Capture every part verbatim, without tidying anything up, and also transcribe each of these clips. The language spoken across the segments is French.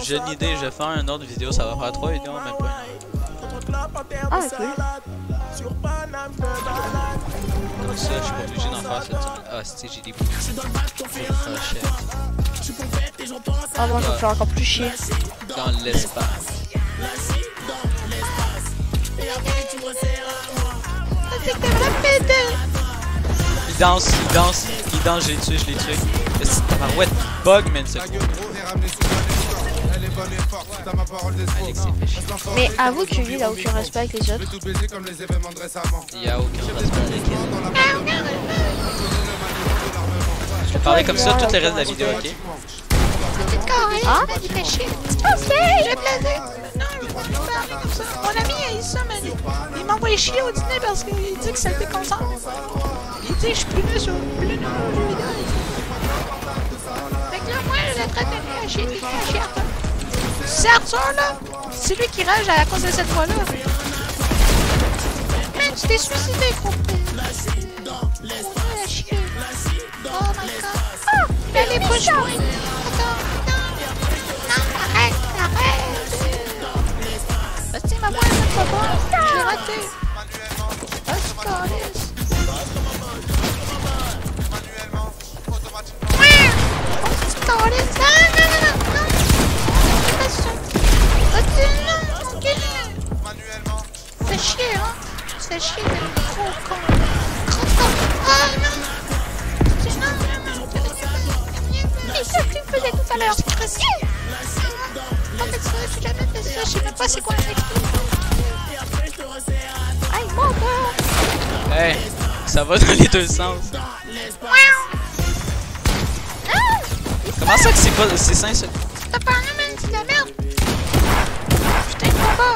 j'ai une idée, je vais faire une autre vidéo, ça va faire trois vidéos, même pas une heure. Ah, cool. Comme ça, je suis pas obligé d'en faire cette semaine. Ah, si, j'ai des bouts. Ah, moi, ça me fait encore plus chier. Dans l'espace. Il danse, il danse, il danse, je l'ai tué, je l'ai tué. C'est ta marouette bug, man, ce coup. Alex, il fait chier. Mais avoue que lui, il a aucun respect avec les autres. Il y a aucun respect avec elle. Je vais parler comme ça tout le reste de la vidéo, ok? Ah? Il fait chier. Ok! J'ai plaisir. Non, je vais pas lui parler comme ça. Mon ami a eu ça, mais il m'envoie chier au dîner parce qu'il dit que ça le déconcentre. Il dit que je suis plus là sur plus là aux jeux vidéo. Fait que là, moi, je l'ai traité à chier, des à chier Arthur. C'est Arthur, là. C'est lui qui rage à cause de cette fois-là. Man, tu t'es suicidé, gros. Ouais, chier. Oh my god. Ah! Elle est pas jouée. Attends, non. Non, arrête, arrête. Hostie, ma voix, elle me fait pas. Je l'ai raté. Hostie, calice. Hostie, calice. Non, non, non, non, non. C'est pas ça. Hostie, non, ok. Fais chier, hein. Fais chier, t'es un gros con. Gros con. Ah, non. Hostie, non, non, non. C'est ça que tu me faisais tout à l'heure. C'est précis. Pas fait ça, j'ai jamais fait ça. Je sais même pas c'est quoi un extrait. Aïe, mon gars. Hey, ça va dans les deux sens. Comment ça que c'est pas c'est sain ça? T'as parlé, man, c'est de la merde. Putain, de combat.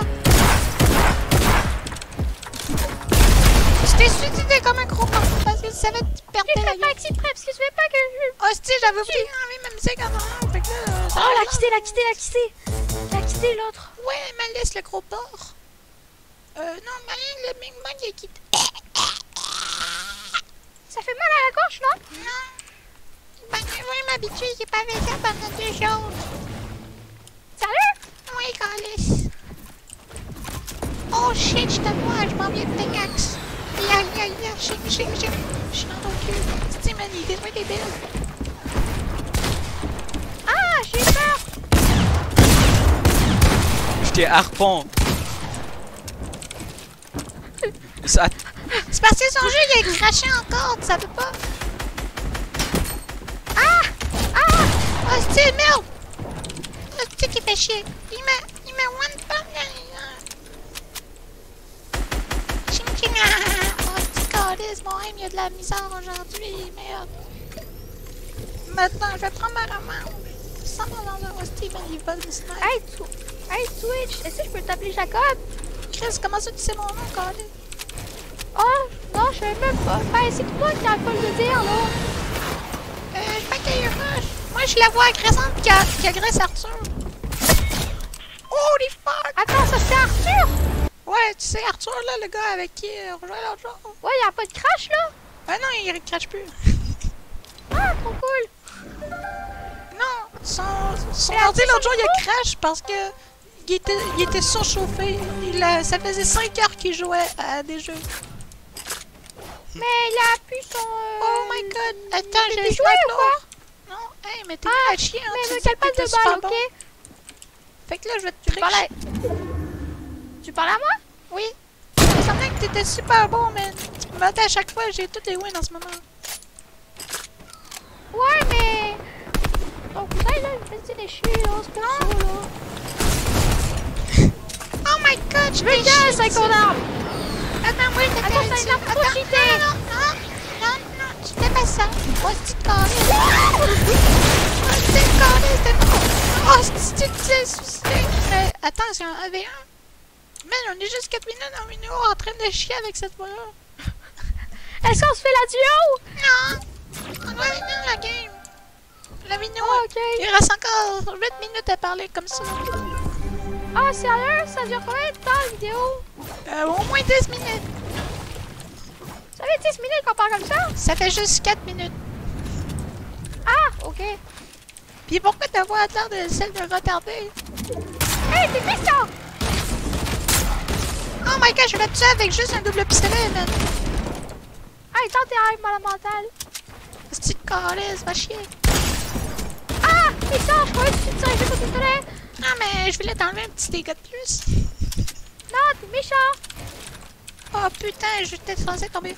Je t'ai suicidé comme un gros porc parce que tu savais que tu perdais la vie. Pas exprès, parce que je veux pas que je... Hostie, j'avais oublié enlever ma musique en arrière. Fait que là. Oh, l'a quitté, l'a quitté, l'a quitté. L'a quitté, l'autre. Ouais, mais laisse le gros porc. Euh, non, mais le Big Bang est quitté. Ça fait mal à la gorge, non? Non. Ben, je vais m'habituer, j'ai pas fait ça pendant deux jours. Sérieux? Oui, calice. Oh shit, je te vois, je m'en viens de pickaxe. Aïe, aïe, aïe, aïe, shit, shit, shit. Je suis dans ton cul. Tu man, il détruit des billes. Ah, j'ai peur. J'étais harpon. Ça... C'est parce que son jeu, il a craché encore, ça peut pas. Ah! Ah! Hostie, merde! Hostie qui fait chier. Il me... Il me one pump derrière. Ching ching ah! Hostie, calice, mon aim, il y a de la misère aujourd'hui, merde. Maintenant, je vais prendre ma revanche. Sans mon dans un hostie, mais il vole une snipe. Hey, tu... hey, Twitch, est-ce que je peux t'appeler Jacob? Chris, comment ça tu sais mon nom, calice? Oh, non, je savais même pas. Ben, c'est toi qui as pas le dire, là. Euh, je crois qu'il y a eu rush. Moi, je la vois agressante qui, a... qui agresse Arthur. Holy fuck! Attends, ça c'est Arthur? Ouais, tu sais, Arthur, là, le gars avec qui on rejoint l'autre jour. Ouais, y'a pas de crash, là? Ah non, il crache plus. Ah, trop cool. Non, son, son ordi l'autre jour, il a crash parce que il était, il était surchauffé. Il a, ça faisait cinq heures qu'il jouait à des jeux. Mais il a pu son... Euh... Oh my god! Attends, j'ai joué snipe ou quoi? l'autre. Non, hey, mais t'es Ah, à chier, hein. mais Tu me disais quelle pas que t'étais de super balle, bon. ok? Fait que là, je vais te Tu parles à... Tu parles à moi? Oui. Il me semblait que t'étais super bon, man. Tu me battais à chaque fois, j'ai tous les wins en ce moment. Ouais, mais... Ton cousin, là, il me faisait des chier, là, c'est pas ça, là. Oh my god, je vais Regarde, c'est qu'on arme! Attends, moi, je Attends, t'appelle c'est ici. une arme, faut Attends, cheater. non, non, non, non, non, tu fais pas ça. Oh, c'est carré. Oh, c'est carré, c'est bon. Oh, c'est tu t'es suicidé. Mais attends, c'est un un v un. Man, on est juste quatre minutes en vidéo en train de chier avec cette voix-là. Est-ce qu'on se fait la duo? Non, on va finir la game. La vidéo, Oh, ok. il reste encore huit minutes à parler comme ça. Ah, sérieux? Ça dure combien de temps, la vidéo? Euh, au moins dix minutes. Ça fait dix minutes qu'on parle comme ça? Ça fait juste quatre minutes. Ah, ok. Pis pourquoi ta voix a l'air de celle de retardé? Hey, t'es méchant! Oh my god, je vais te tuer avec juste un double pistolet, man! Hey, t'en t'es un mal mental! C'est une calice, va chier! Ah! Méchant, je croyais que tu te tirais juste au pistolet! Non, mais je voulais t'enlever un petit dégât de plus! Non, t'es méchant! Oh putain, je vais peut-être censé tomber!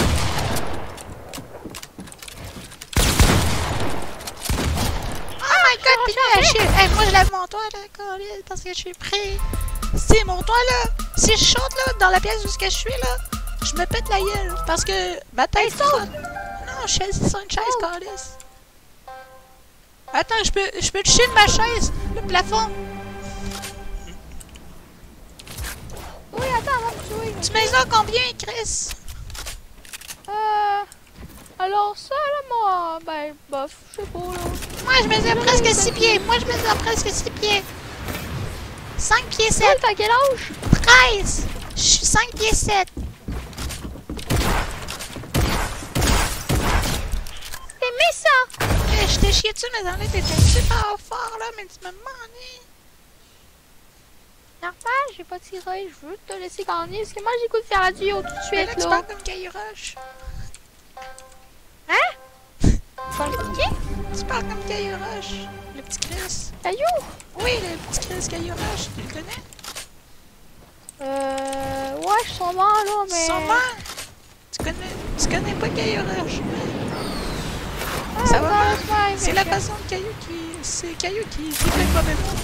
Oh my god, t'es nul à chier! Hey, moi je lève mon toit là, calice, parce que je suis prêt! C'est mon toit là! Si je saute là, dans la pièce où je suis là, je me pète la gueule, parce que ma tête saute! Non, je suis assis sur une chaise, calice! Attends, je peux, je peux toucher de ma chaise, le plafond. Oui, attends, avant de jouer. Tu mesures combien, Chris? Euh... Alors ça, là, moi... Ben, bof, je sais pas, là. Moi, je mesure presque six pieds. Moi, je mesure presque six pieds. cinq pieds Hey, sept. t'as quel âge? treize. Je suis cinq pieds sept. T'es méchant! Eh, je t'ai chié dessus, mais dans les t'étais super fort, là, mais tu me demandais. Normal, j'ai pas tiré, je veux te laisser gagner, parce que moi j'écoute faire radio tout de Mais suite, là, tu là. parles comme Caillou Rush. Hein? Tu parles comme qui? Tu parles comme Caillou Rush. Le petit Chris. Caillou? Oui, le petit Chris Caillou Rush. Tu le connais? Euh... Ouais, je suis son mort, là, mais... Son mère. Tu connais, tu connais pas Caillou Rush. Ah, Ça va non, mal. c'est pas C'est la façon de Caillou qui... C'est Caillou qui dit plein de mauvais mots.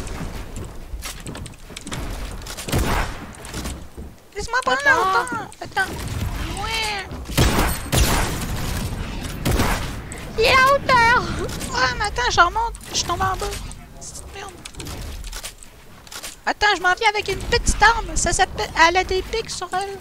Laisse-moi prendre la hauteur. Attends. Ouais. Il est à hauteur! Ouais, mais attends, je remonte. Je tombe en bas. C'est une merde. Attends, je m'en viens avec une petite arme. Ça s'appelle... Elle a des pics sur elle.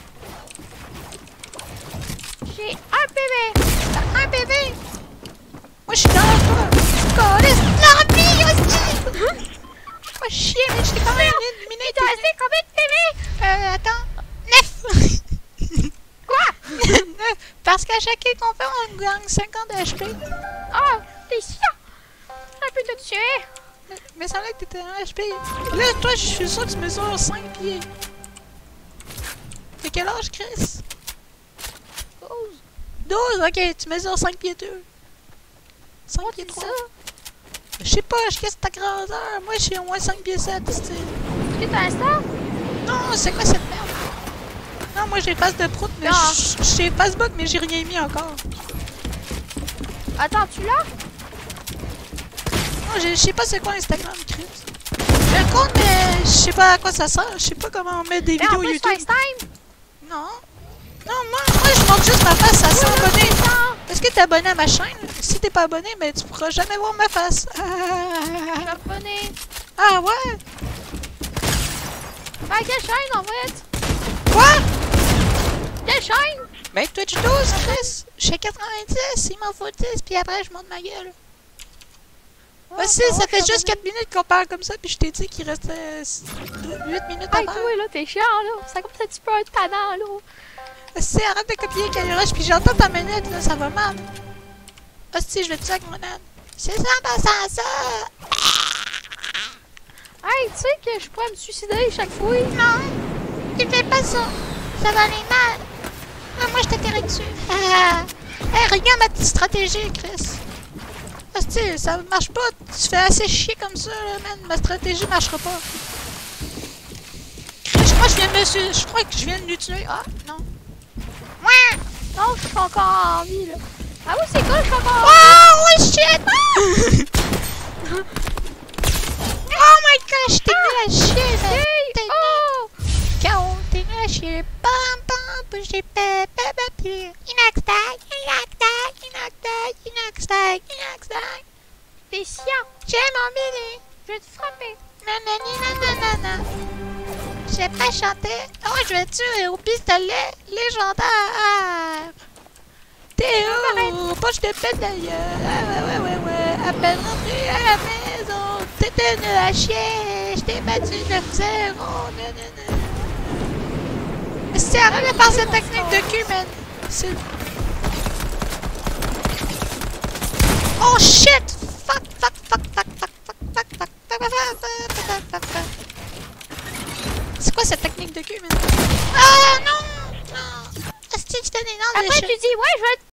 J'ai un bébé! T'as un bébé. Moi, je suis dans toi. Calisse. L'armée aussi. Pas chier, mais je t'ai quand même éliminé. Il t'a resté combien de bébés? Euh, attends. Neuf. Quoi? Neuf. Parce qu'à chaque kill qu'on fait, on gagne cinquante H P. Ah, t'es chiant! J'aurais pu te tuer! Mais, mais ça semblait que t'étais un H P. Là, toi, je suis sûr que tu mesures cinq pieds. T'as quel âge, Chris? douze. douze, ok, tu mesures cinq pieds deux. cinq pieds trois. Je sais pas, je casse ta grandeur. Moi, je suis au moins cinq pieds sept. Est-ce que t'as un star? Non, c'est quoi cette merde? Non, moi, j'ai face de prout, mais je j'ai Facebook, mais j'ai rien mis encore. Attends, tu l'as? Non, je sais pas c'est quoi Instagram, Chris. J'ai un compte, mais je sais pas à quoi ça sert. Je sais pas comment on met des Mais en vidéos plus, YouTube. FaceTime! Non. Non, moi, moi je montre juste ma face à cent abonnés. Est-ce que t'es abonné à ma chaîne? Si t'es pas abonné, mais tu pourras jamais voir ma face. Je suis abonné. Ah ouais? Ah, quelle chaîne en fait? Quoi? Quelle chaîne? Ben Twitch douze, Chris. Je suis quatre-vingt-dix, il m'en faut dix, puis après je monte ma gueule. Oh, Voici, oh, ça je fait suis juste quatre minutes qu'on parle comme ça, puis je t'ai dit qu'il restait huit minutes à Hey, faire. toi là, t'es chiant là. Ça comme ça, tu peux être tannant là. Si, arrête de copier Caillou Rush, puis j'entends ta manette, là, ça va mal. Hostie, je vais te tuer avec mon âne. C'est ça, en passant ça! Hey, tu sais que je pourrais me suicider chaque fois. Non, tu fais pas ça. Ça va aller mal. Ah, moi, je t'atterris dessus. Ah. Hey, regarde ma petite stratégie, Chris. Hostie, ça marche pas. Tu fais assez chier comme ça, là, man. Ma stratégie marchera pas. Chris, je crois que je viens de le su- Je crois que je viens de lui tuer. Ah, non. Ouais. Non, je suis encore en vie là. Ah oui, c'est cool, je suis encore en vie. Oh, oh shit! Oh my gosh, t'es nul à chier, man! T'es nul! Oh! K O, t'es nul à chier! Pam pam, bouger pépé pépé! Inox tag, inox tag, inox tag, inox tag, inox tag! T'es chiant. J'ai mon bébé! Je vais te frapper. Nanani nanana! J'ai pas chanté! Oh, je vais tuer au pistolet légendaire! Théo! Poche de pète d'ailleurs! Ah ouais ouais ouais ouais! À peine rentré à la maison! T'étais nul à chier! Je t'ai battu neuf zéro! C'est arrête de faire cette technique de cul, man! C'est... Oh shit! Fuck, fuck, fuck, fuck! C'est quoi cette technique de cul, man? Ah non! Non! Asti, tu donnes énorme de Après, shit. tu dis, ouais, je vais